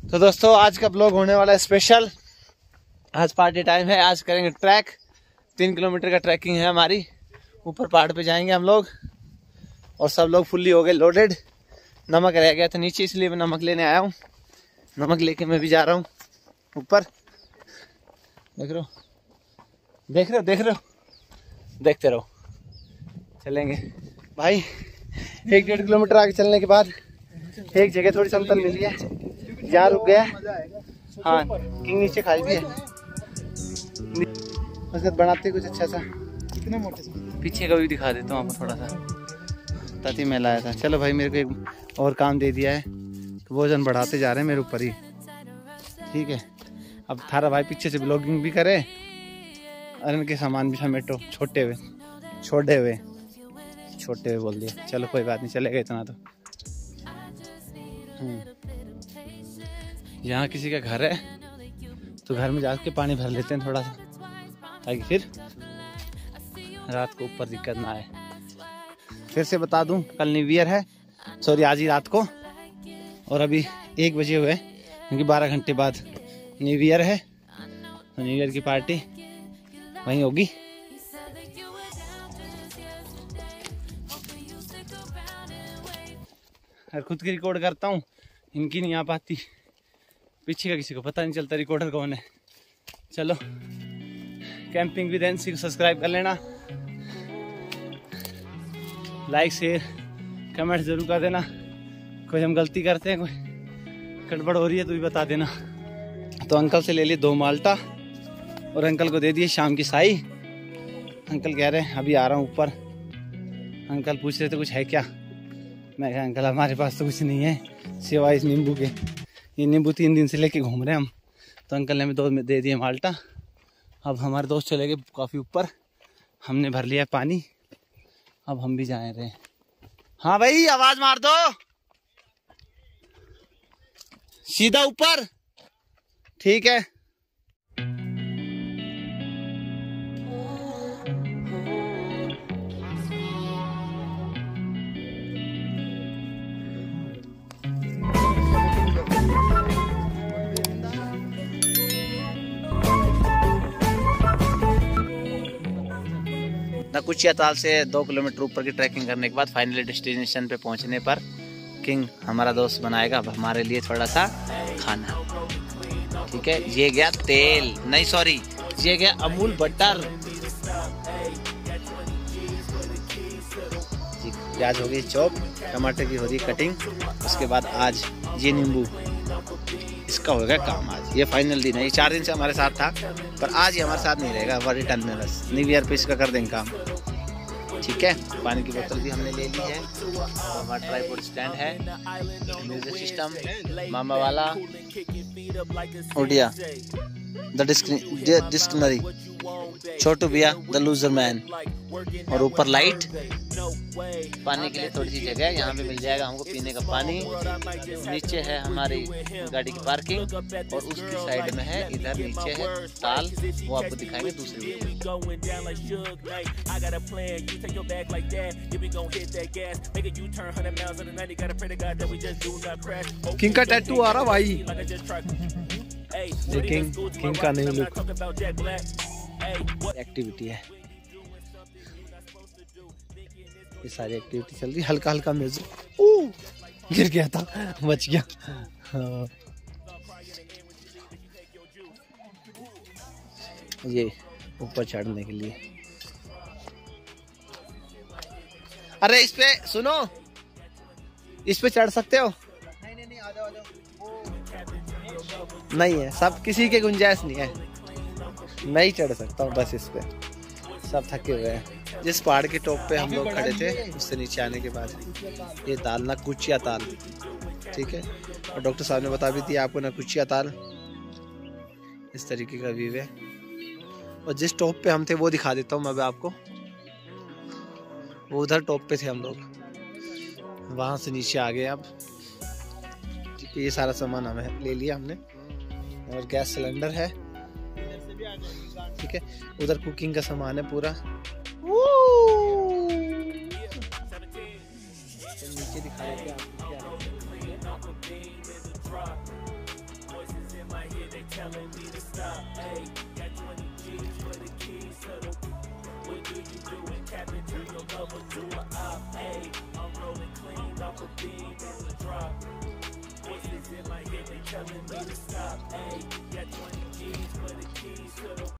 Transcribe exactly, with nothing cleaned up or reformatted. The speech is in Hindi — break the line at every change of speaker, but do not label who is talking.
तो दोस्तों आज का ब्लॉग होने वाला है स्पेशल। आज पार्टी टाइम है, आज करेंगे ट्रैक। तीन किलोमीटर का ट्रैकिंग है हमारी। ऊपर पहाड़ पे जाएंगे हम लोग और सब लोग फुल्ली हो गए लोडेड। नमक रह गया था नीचे, इसलिए मैं नमक लेने आया हूँ। नमक लेके मैं भी जा रहा हूँ ऊपर। देख रहे हो देख रहे हो देख रहे हो देखते रहो। चलेंगे भाई। एक डेढ़ किलोमीटर आगे चलने के बाद एक जगह थोड़ी समतल मिली है, जहाँ रुक गया। हाँ, किंग नीचे खाई भी है। उसके बनाते कुछ अच्छा सा। कितना मोटे सा पीछे का भी दिखा देता हूँ आपको थोड़ा सा। ताती मैं लाया था। चलो भाई, मेरे को एक और काम दे दिया है तो वजन बढ़ाते जा रहे हैं मेरे ऊपर ही। ठीक है, अब थारा भाई पीछे से ब्लॉगिंग भी करे और इनके सामान भी समेटो। छोटे हुए छोटे हुए छोटे हुए बोल दिया। चलो कोई बात नहीं, चलेगा इतना तो। यहाँ किसी का घर है तो घर में जाके पानी भर लेते हैं थोड़ा सा, ताकि फिर रात को ऊपर दिक्कत ना आए। फिर से बता दूं, कल न्यू ईयर है, सॉरी आज ही रात को। और अभी एक बजे हुए क्योंकि बारह घंटे बाद न्यू ईयर है। तो न्यू ईयर की पार्टी वहीं होगी। और खुद की रिकॉर्ड करता हूँ, इनकी नहीं आ पाती। पीछे का किसी को पता नहीं चलता रिकॉर्डर कौन है। चलो, कैंपिंग विद एनसी को सब्सक्राइब कर लेना, लाइक शेयर कमेंट जरूर कर देना। कोई हम गलती करते हैं, कोई गड़बड़ हो रही है तो भी बता देना। तो अंकल से ले लिए दो माल्टा और अंकल को दे दिए शाम की साई। अंकल कह रहे हैं अभी आ रहा हूँ ऊपर। अंकल पूछ रहे थे कुछ है क्या। मैं कहा अंकल हमारे पास तो कुछ नहीं है सिवाय इस नींबू के। ये नींबू तीन दिन से लेके घूम रहे हैं हम। तो अंकल ने हमें दो दे दिए माल्टा। अब हमारे दोस्त चले गए काफ़ी ऊपर, हमने भर लिया पानी। अब हम भी जाए रहे। हाँ भाई, आवाज मार दो। सीधा ऊपर, ठीक है। नकुचिया ताल से दो किलोमीटर ऊपर की ट्रैकिंग करने के बाद फाइनली डेस्टिनेशन पे पहुंचने पर किंग हमारा दोस्त बनाएगा अब हमारे लिए थोड़ा सा खाना। ठीक है, ये गया तेल, नहीं सॉरी ये गया अमूल बटर। प्याज हो गई चॉप, टमाटर की हो रही कटिंग। उसके बाद आज ये नींबू, इसका होगा काम। आज ये फाइनल दिन है। ये चार दिन से हमारे साथ था पर आज ये हमारे साथ नहीं रहेगा, वो रिटर्न में बस न्यू ईयर पे इसका कर देंगे काम। ठीक है, पानी की बोतल भी हमने ले ली है। हमारा ट्राइपॉड स्टैंड है, म्यूजिक सिस्टम मामा वाला, ओडिया द डिस्कनरी, छोटू भैया द लूजर मैन। और ऊपर लाइट, पानी के लिए थोड़ी सी जगह है, यहाँ पे मिल जाएगा हमको पीने का पानी। नीचे है हमारी गाड़ी की पार्किंग और उसकी साइड में है, इधर नीचे है ताल, वो आपको दिखाएंगे दूसरी।
किंग का टैटू आ रहा भाई,
लेकिन किंग का नहीं लुक। एक्टिविटी है, ये सारी एक्टिविटी चल रही। हल्का हल्का म्यूजिक, गिर गया था बच गया। हाँ। ये ऊपर चढ़ने के लिए। अरे इस पे सुनो, इस पे चढ़ सकते हो? नहीं नहीं नहीं, आ जाओ आ जाओ। नहीं है, सब किसी के गुंजाइश नहीं है। मैं ही चढ़ सकता हूँ बस इस पे। सब थके हुए हैं। जिस पहाड़ के टॉप पे हम लोग खड़े थे उससे नीचे आने के बाद ये ताल नकुचिया ताल, ठीक है। और डॉक्टर साहब ने बता भी दिया आपको नकुचिया ताल इस तरीके का व्यू है। और जिस टॉप पे हम थे वो दिखा देता हूँ मैं भी आपको। वो उधर टॉप पे थे हम लोग, वहां से नीचे आ गए। अब ये सारा सामान हमें ले लिया हमने और गैस सिलेंडर है, ठीक है। उधर कुकिंग का सामान है पूरा। नीचे दिखा देते हैं आपको क्या है।
telling me to stop. Hey, got twenty G's for the keys to the. What do you do when Captain turn your lover to a op? Hey, I'm rolling clean off a beam in the drop. Voices in my head, they telling me to stop. Hey, got twenty G's for the keys to the.